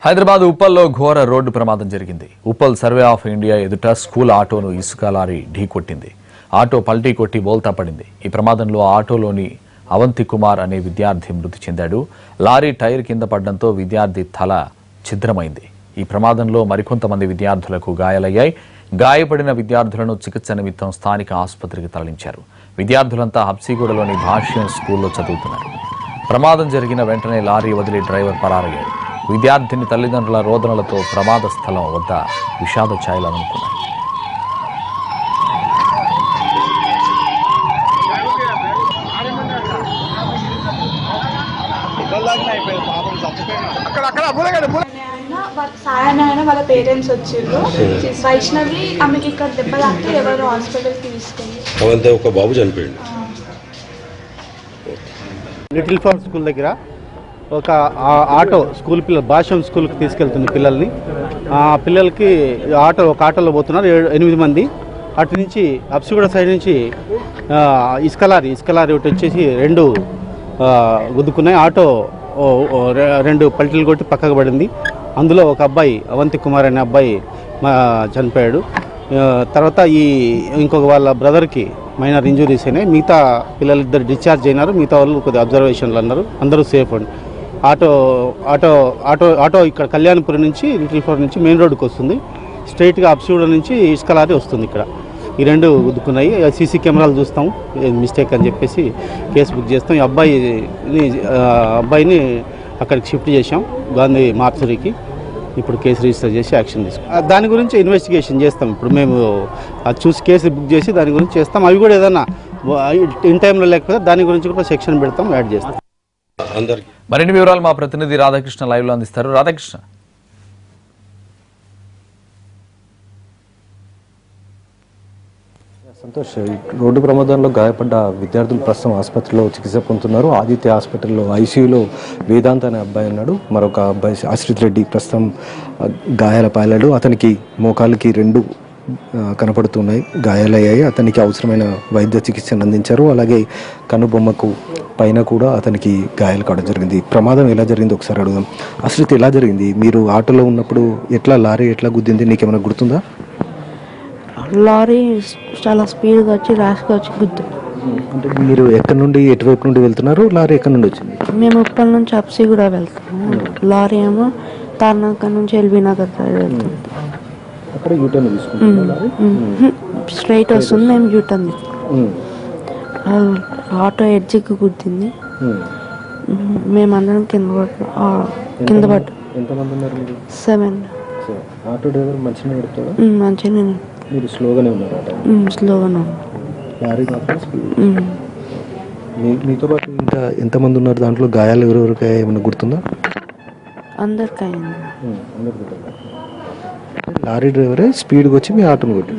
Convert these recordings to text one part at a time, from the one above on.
హైదరాబాద్ ఉప్పల్లో ఘోర రోడ్డు ప్రమాదం జరిగింది. ఉప్పల్ సర్వే ఆఫ్ ఇండియా ఎదుట స్కూల్ ఆటోను ఇసుక లారీ ఢీకొట్టింది. ఆటో పల్టీ కొట్టి బోల్తా పడింది. ఈ ప్రమాదంలో ఆటోలోని అవంతి కుమార్ అనే విద్యార్థి మృతి చెందాడు. లారీ టైర్ కింద పడడంతో విద్యార్థి తల ఛిద్రమైంది. ఈ ప్రమాదంలో మరికొంతమంది విద్యార్థులకు గాయాలయ్యాయి. గాయపడిన విద్యార్థులను చికిత్స నిమిత్తం స్థానిక ఆసుపత్రికి తరలించారు. విద్యార్థులంతా హబ్సిగూడలోని భాష్యం స్కూల్లో చదువుతున్నారు. ప్రమాదం జరిగిన వెంటనే లారీ వదిలి డ్రైవర్ పరారయ్యాడు. విద్యార్థిని తల్లిదండ్రుల రోదనలతో ప్రమాద స్థలం వద్ద విషాద ఛాయలు అనుకున్నాయి. సాయన వాళ్ళ పేరెంట్స్ వచ్చారు. వైష్ణవి ఆమెకి ఇక్కడ దెబ్బ తాకితే ఎవరు హాస్పిటల్కి తీసుకెళ్ళి ఒక బాబు చనిపోయాడు. లిటిల్ ఫ్లవర్ స్కూల్ దగ్గర ఒక ఆటో స్కూల్ పిల్లలు భాష్యం స్కూల్కి తీసుకెళ్తుంది పిల్లల్ని. పిల్లలకి ఒక ఆటోలో పోతున్నారు 8 మంది. అటు నుంచి హబ్సిగూడ సైడ్ నుంచి ఇసుక లారీ ఒకటి వచ్చేసి 2 గుద్దుకున్నాయి. ఆటో 2 పల్టీలు కొట్టి పక్కకు పడింది. అందులో ఒక అబ్బాయి అవంతి కుమార్ అనే అబ్బాయి చనిపోయాడు. తర్వాత ఇంకొక వాళ్ళ బ్రదర్కి మైనర్ ఇంజురీస్ అయినాయి. మిగతా పిల్లలిద్దరు డిశ్చార్జ్ అయినారు. మిగతా వాళ్ళు కొద్దిగా అబ్జర్వేషన్లు అన్నారు. అందరూ సేఫ్ అండి. ఆటో ఇక్కడ కళ్యాణపురం నుంచి లిటిల్ ఫ్లవర్ నుంచి మెయిన్ రోడ్డుకి వస్తుంది. స్ట్రైట్గా హబ్సిగూడ నుంచి ఇసుక లారీ వస్తుంది. ఇక్కడ ఈ 2 గుద్దుకున్నాయి. సీసీ కెమెరాలు చూస్తాం, మిస్టేక్ అని చెప్పేసి కేసు బుక్ చేస్తాం. ఈ అబ్బాయిని అక్కడికి షిఫ్ట్ చేసాం గాంధీ మార్చురీకి. ఇప్పుడు కేసు రిజిస్టర్ చేసి యాక్షన్ తీసుకుంటాం. దాని గురించి ఇన్వెస్టిగేషన్ చేస్తాం. ఇప్పుడు మేము అది చూసి కేసు బుక్ చేసి దాని గురించి చేస్తాం. అవి కూడా ఏదన్నా ఇన్ టైంలో లేకపోతే దాని గురించి కూడా సెక్షన్ పెడతాం, యాడ్ చేస్తాం. మరిన్ని వివరాలు మా ప్రతినిధి రాధాకృష్ణ లైవ్ లో అందిస్తారు. రాధాకృష్ణ, సంతోష్, రోడ్డు ప్రమాదంలో గాయపడ్డ విద్యార్థులు ప్రస్తుతం ఆసుపత్రిలో చికిత్స పొందుతున్నారు. ఆదిత్య హాస్పిటల్లో ఐసీయూలో వేదాంత్ అనే అబ్బాయి ఉన్నాడు. మరొక అబ్బాయి ఆశ్రిత్ రెడ్డి ప్రస్తుతం గాయాల పాలాడు. అతనికి మోకాళ్ళకి 2 కనపడుతున్నాయి, గాయాలయ్యాయి. అతనికి అవసరమైన వైద్య చికిత్సను అందించారు. అలాగే కనుబొమ్మకు పైన కూడా అతనికి గాయాలు కావడం జరిగింది. ప్రమాదం ఎలా జరిగింది ఒకసారి అడుగుదాం. ఆశ్రిత్, ఎలా జరిగింది? మీరు ఆటోలో ఉన్నప్పుడు లారీ ఎట్లా గుద్దింది, నీకేమైనా గుర్తుందా? లారీ చాలా స్పీడ్గా వచ్చి ర్యాష్గా వచ్చి గుద్దు. అంటే మీరు ఎక్కడి నుండి ఎటువైపు నుండి వెళ్తున్నారు? లారీ ఎక్కడి నుండి వచ్చింది? మేము ఉప్పల్ నుంచి హబ్సిగూడ వెళ్తాము. లారీ ఏమో తార్నాకర్ నుంచి ఎల్బీ నగర్ సైడ్ వెళ్తుంది. అక్కడ యూటర్న్ తీసుకుంటున్నారు. స్ట్రైట్ వస్తుంది, మేము యూటర్న్ తీసుకుంటాం. ఆటో ఎడ్జికి గుద్దింది. మేమందరం కింద పడ్డాం. ఎంతమంది ఉన్నారు మీరు? 7. ఆటో డ్రైవర్ మంచిగా నడుపుతాడా? మంచిగా. మీరు స్లోగానే ఉన్నారు? స్లోగానే ఉన్నాం. లారీ మాత్రం స్పీడ్. మీతో పాటు ఇంకా ఎంతమంది ఉన్నారు దాంట్లో? గాయాలు ఎవరెవరికి ఏమైనా గుర్తుందా? అందరికి అయింది. లారీ డ్రైవరే స్పీడ్గా వచ్చి మీ ఆటోను కొట్టి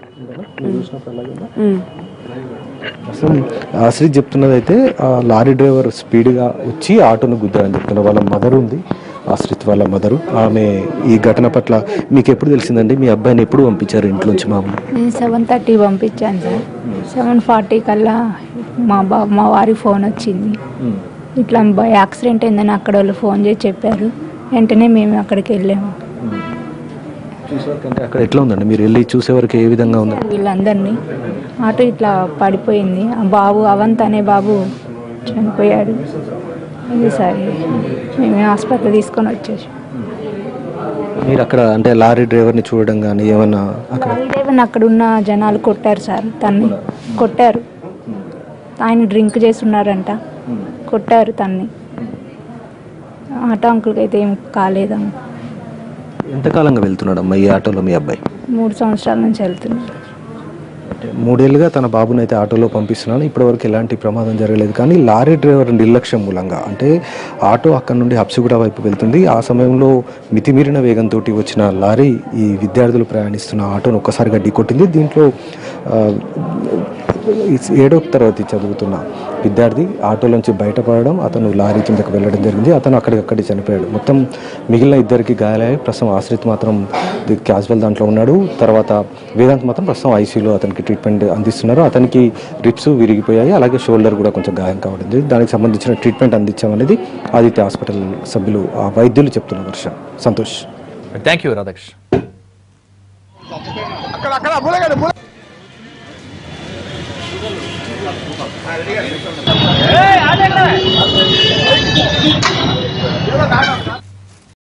అసలు ఆశ్రిత్ చెప్తున్నది అయితే లారీ డ్రైవర్ స్పీడ్గా వచ్చి ఆటోను గుద్దారని చెప్తున్నారు. వాళ్ళ మదర్ ఉంది, ఆశ్రిత్ వాళ్ళ మదరు. ఆమె ఈ ఘటన పట్ల మీకు ఎప్పుడు తెలిసిందండి? మీ అబ్బాయిని ఎప్పుడు పంపించారు ఇంట్లోంచి? మామూలు 7:30 పంపించాను సార్. 7:40 కల్లా మా వారి ఫోన్ వచ్చింది. ఇట్లా యాక్సిడెంట్ అయిందని అక్కడ వాళ్ళు ఫోన్ చేసి చెప్పారు. వెంటనే మేము అక్కడికి వెళ్ళాము. చూసేవరకు అక్కడ ఎట్లా ఉందండి? మీరు వెళ్ళి చూసేవరకు ఏ విధంగా ఉంది? వీళ్ళందరినీ ఆటో ఇట్లా పడిపోయింది. ఆ బాబు అవంత్ అనే బాబు చనిపోయాడు. ఇది సరే మేము ఆసుపత్రి తీసుకొని వచ్చేసాం. మీరు అక్కడ అంటే లారీ డ్రైవర్ని చూడడం కానీ ఏమన్నా? లారీ డ్రైవర్ని అక్కడ ఉన్న జనాలు కొట్టారు సార్, తన్ని కొట్టారు. ఆయన డ్రింక్ చేస్తున్నారంట, కొట్టారు తన్ని. ఆటో అంకుల్కి అయితే ఏం కాలేదమ్మా. ఎంతకాలంగా వెళ్తున్నాడమ్మా ఈ ఆటోలో మీ అబ్బాయి? 3 సంవత్సరాల నుంచి వెళ్తున్నాడు. 3 ఏళ్ళుగా తన బాబుని అయితే ఆటోలో పంపిస్తున్నాను. ఇప్పటివరకు ఎలాంటి ప్రమాదం జరగలేదు. కానీ లారీ డ్రైవర్ నిర్లక్ష్యం మూలంగా, అంటే ఆటో అక్కడ నుండి హబ్సిగూడ వైపు వెళ్తుంది. ఆ సమయంలో మితిమీరిన వేగంతో వచ్చిన లారీ ఈ విద్యార్థులు ప్రయాణిస్తున్న ఆటోను ఒక్కసారిగా ఢీకొట్టింది. దీంట్లో 7వ తరగతి చదువుతున్న విద్యార్థి ఆటోలోంచి బయటపడడం, అతను లారీ కిందకు వెళ్ళడం జరిగింది. అతను అక్కడికక్కడి చనిపోయాడు. మొత్తం మిగిలిన ఇద్దరికి గాయాలయ్యాయి. ప్రస్తుతం ఆశ్రిత్ మాత్రం క్యాజువల్ దాంట్లో ఉన్నాడు. తర్వాత వేదాంత్ మాత్రం ప్రస్తుతం ఐసీయూలో అతనికి ట్రీట్మెంట్ అందిస్తున్నారు. అతనికి రిప్స్ విరిగిపోయాయి, అలాగే షోల్డర్ కూడా కొంచెం గాయం కావడం జరిగింది. దానికి సంబంధించిన ట్రీట్మెంట్ అందించామనేది ఆదిత్య హాస్పిటల్ సభ్యులు వైద్యులు చెప్తున్న వర్షం. సంతోష్. Thank you Radhakrishna. అక్కడ